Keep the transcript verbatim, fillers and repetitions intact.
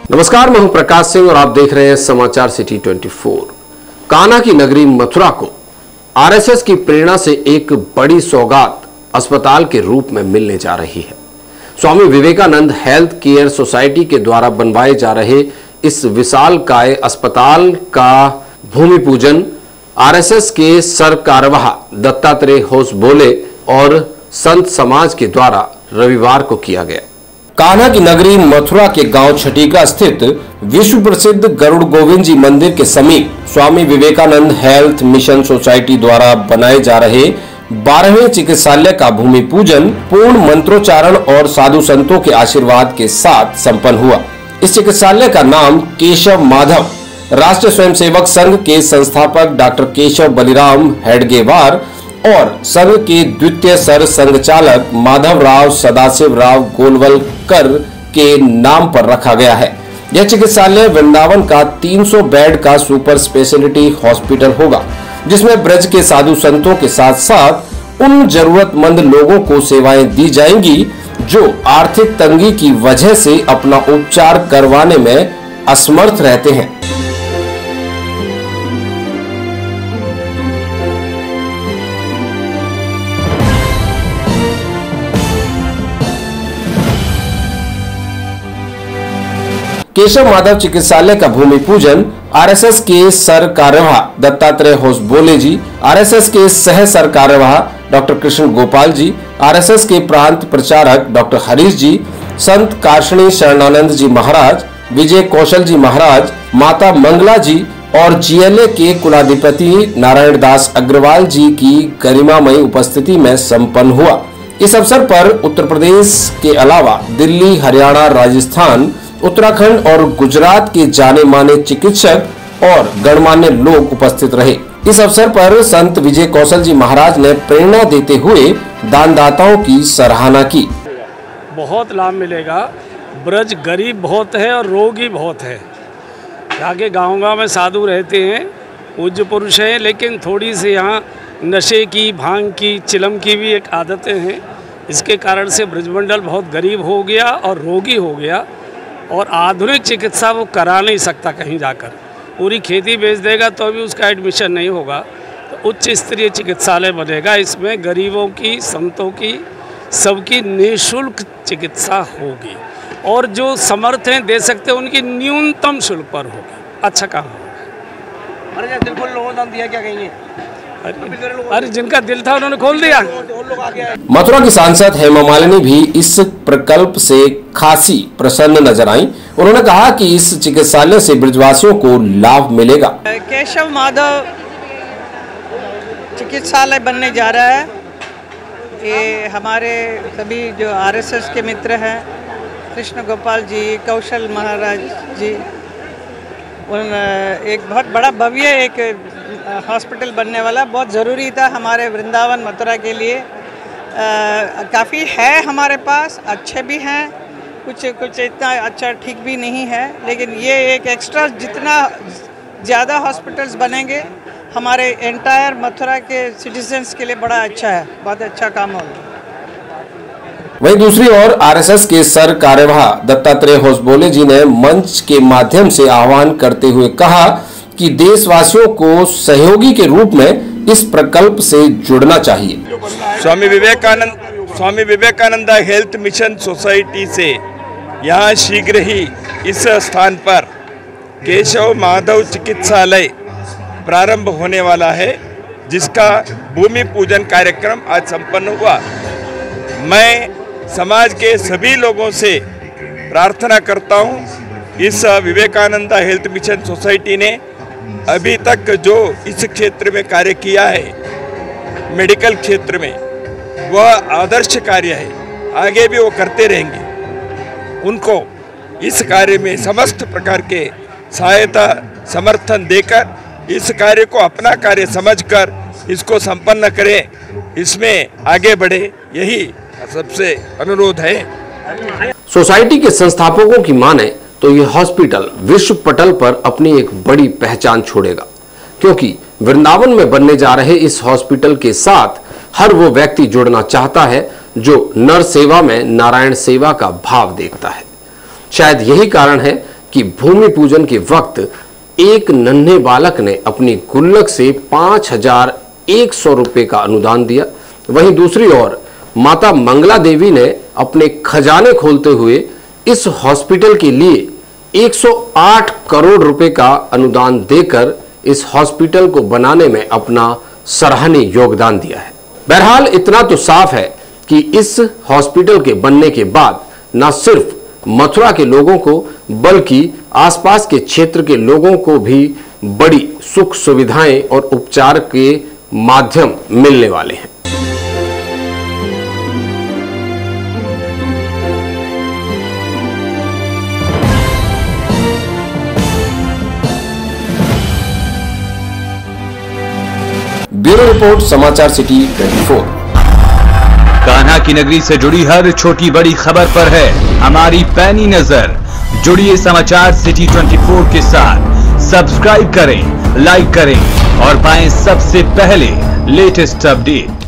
नमस्कार, मैं हूं प्रकाश सिंह और आप देख रहे हैं समाचार सिटी चौबीस। कान्हा की नगरी मथुरा को आरएसएस की प्रेरणा से एक बड़ी सौगात अस्पताल के रूप में मिलने जा रही है। Swami Vivekananda health care society के द्वारा बनवाए जा रहे इस विशालकाय अस्पताल का भूमि पूजन आरएसएस के सर कार्यवाह दत्तात्रेय होसबोले और संत समाज के द्वारा रविवार को किया गया। कान्हा की नगरी मथुरा के गांव छटीका स्थित विश्व प्रसिद्ध गरुड़ गोविंद जी मंदिर के समीप Swami Vivekananda health mission society द्वारा बनाए जा रहे बारहवें चिकित्सालय का भूमि पूजन पूर्ण मंत्रोच्चारण और साधु संतों के आशीर्वाद के साथ संपन्न हुआ। इस चिकित्सालय का नाम केशव माधव राष्ट्रीय स्वयंसेवक संघ के संस्थापक डॉक्टर केशव बलिराम हेडगेवार और संघ के द्वितीय सर संघचालक माधव राव सदाशिव राव गोलवलकर के नाम पर रखा गया है। यह चिकित्सालय वृंदावन का तीन सौ बेड का सुपर स्पेशलिटी हॉस्पिटल होगा, जिसमें ब्रज के साधु संतों के साथ साथ उन जरूरतमंद लोगों को सेवाएं दी जाएंगी जो आर्थिक तंगी की वजह से अपना उपचार करवाने में असमर्थ रहते हैं। केशव माधव चिकित्सालय का भूमि पूजन आरएसएस के सर कार्यवाह दत्तात्रेय होसबोले जी, आरएसएस के सह सर कार्यवाह डॉक्टर कृष्ण गोपाल जी, आरएसएस के प्रांत प्रचारक डॉक्टर हरीश जी, संत काशणी शरणानंद जी महाराज, विजय कौशल जी महाराज, माता मंगला जी और जीएलए के कुलाधिपति नारायण दास अग्रवाल जी की गरिमामयी उपस्थिति में संपन्न हुआ। इस अवसर पर उत्तर प्रदेश के अलावा दिल्ली, हरियाणा, राजस्थान, उत्तराखंड और गुजरात के जाने माने चिकित्सक और गणमान्य लोग उपस्थित रहे। इस अवसर पर संत विजय कौशल जी महाराज ने प्रेरणा देते हुए दानदाताओं की सराहना की। बहुत लाभ मिलेगा। ब्रज गरीब बहुत है और रोगी बहुत है। यहाँ के गाँव-गाँव में साधु रहते हैं, पूज्य पुरुष हैं, लेकिन थोड़ी सी यहाँ नशे की, भांग की, चिलम की भी एक आदतें हैं। इसके कारण से ब्रजमंडल बहुत गरीब हो गया और रोगी हो गया और आधुनिक चिकित्सा वो करा नहीं सकता। कहीं जाकर पूरी खेती बेच देगा तो भी उसका एडमिशन नहीं होगा। तो उच्च स्तरीय चिकित्सालय बनेगा, इसमें गरीबों की, संतों की, सबकी निःशुल्क चिकित्सा होगी और जो समर्थ हैं दे सकते हैं उनकी न्यूनतम शुल्क पर होगी। अच्छा काम होगा। अरे दिल खोल लोगों ने दिया क्या कहेंगे? अरे जिनका दिल था उन्होंने खोल दिया। मथुरा की सांसद हेमा मालिनी भी इस प्रकल्प से खासी प्रसन्न नजर आई। उन्होंने कहा कि इस चिकित्सालय से ब्रजवासियों को लाभ मिलेगा। केशव माधव चिकित्सालय बनने जा रहा है। ये हमारे सभी जो आरएसएस के मित्र हैं, कृष्ण गोपाल जी, कौशल महाराज जी, उन एक बहुत बड़ा भव्य एक हॉस्पिटल बनने वाला बहुत ज़रूरी था हमारे वृंदावन मथुरा के लिए। काफ़ी है हमारे पास, अच्छे भी हैं, कुछ कुछ इतना अच्छा ठीक भी नहीं है, लेकिन ये एक एक्स्ट्रा जितना ज़्यादा हॉस्पिटल्स बनेंगे हमारे एंटायर मथुरा के सिटीजन्स के लिए बड़ा अच्छा है, बहुत अच्छा काम होगा। वहीं दूसरी ओर आरएसएस के सर कार्यवाह दत्तात्रेय होसबोले जी ने मंच के माध्यम से आह्वान करते हुए कहा कि देशवासियों को सहयोगी के रूप में इस प्रकल्प से जुड़ना चाहिए। Swami Vivekananda Swami Vivekananda health mission society से यहाँ शीघ्र ही इस स्थान पर केशव माधव चिकित्सालय प्रारंभ होने वाला है, जिसका भूमि पूजन कार्यक्रम आज संपन्न हुआ। मैं समाज के सभी लोगों से प्रार्थना करता हूँ, इस विवेकानंद हेल्थ मिशन सोसाइटी ने अभी तक जो इस क्षेत्र में कार्य किया है, मेडिकल क्षेत्र में, वह आदर्श कार्य है। आगे भी वो करते रहेंगे। उनको इस कार्य में समस्त प्रकार के सहायता समर्थन देकर इस कार्य को अपना कार्य समझकर इसको संपन्न करें, इसमें आगे बढ़े, यही सबसे अनुरोध है। सोसाइटी के संस्थापकों की माने तो यह हॉस्पिटल विश्व पटल पर अपनी एक बड़ी पहचान छोड़ेगा, क्योंकि वृंदावन में बनने जा रहे इस हॉस्पिटल के साथ हर वो व्यक्ति जुड़ना चाहता है जो नर सेवा में नारायण सेवा का भाव देखता है। शायद यही कारण है कि भूमि पूजन के वक्त एक नन्हे बालक ने अपनी गुल्लक से पांच हजार एक सौ रुपए का अनुदान दिया। वहीं दूसरी ओर माता मंगला देवी ने अपने खजाने खोलते हुए इस हॉस्पिटल के लिए एक सौ आठ करोड़ रुपए का अनुदान देकर इस हॉस्पिटल को बनाने में अपना सराहनीय योगदान दिया है। बहरहाल इतना तो साफ है कि इस हॉस्पिटल के बनने के बाद न सिर्फ मथुरा के लोगों को बल्कि आसपास के क्षेत्र के लोगों को भी बड़ी सुख सुविधाएं और उपचार के माध्यम मिलने वाले हैं। ब्यूरो रिपोर्ट, समाचार सिटी चौबीस। कान्हा की नगरी से जुड़ी हर छोटी बड़ी खबर पर है हमारी पैनी नजर। जुड़िए समाचार सिटी चौबीस के साथ, सब्सक्राइब करें, लाइक करें और पाएं सबसे पहले लेटेस्ट अपडेट।